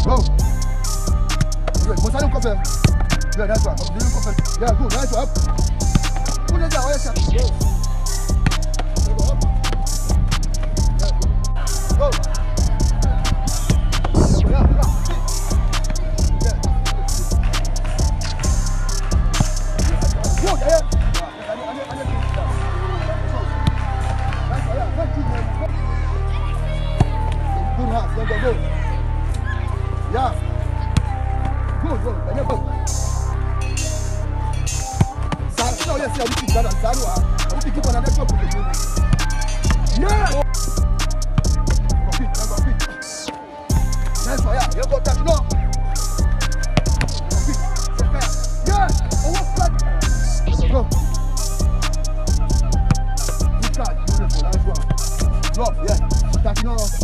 Go. Good. Most of them couple. Yeah, that's right. Do you couple? Yeah, good. Nice up. Put it down. Yes, go. Go up. Yeah, good. Go. Yeah, yeah. Good. Yeah. Good heart. Go, go, go. Yeah. Good, good. There you go. No, yes, yeah, we keep that on Sarua. We keep on another top of the game. Yeah! Go fit. Nice one, yeah. You got that, no. Go fit. Yeah! Over flat. Go. Good catch. Beautiful. Nice one. Drop, yeah. That's no.